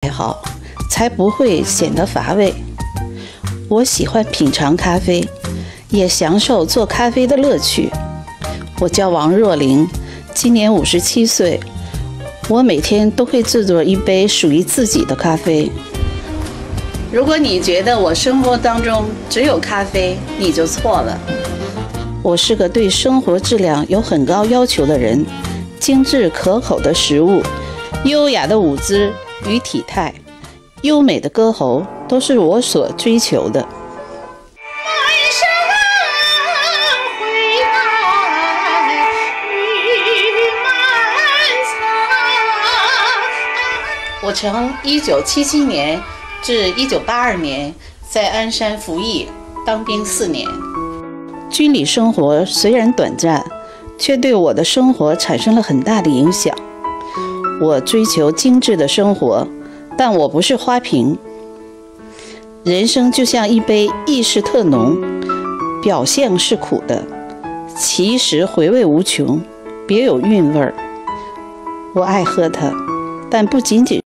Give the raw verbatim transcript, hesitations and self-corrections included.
好，才不会显得乏味。我喜欢品尝咖啡，也享受做咖啡的乐趣。我叫王若琳，今年五十七岁。我每天都会制作一杯属于自己的咖啡。如果你觉得我生活当中只有咖啡，你就错了。我是个对生活质量有很高要求的人，精致可口的食物，优雅的舞姿与体态，优美的歌喉，都是我所追求的。我从一九七七年至一九八二年在鞍山服役，当兵四年。军旅生活虽然短暂，却对我的生活产生了很大的影响。我追求精致的生活，但我不是花瓶。人生就像一杯意式特浓，表象是苦的，其实回味无穷，别有韵味儿。我爱喝它，但不仅仅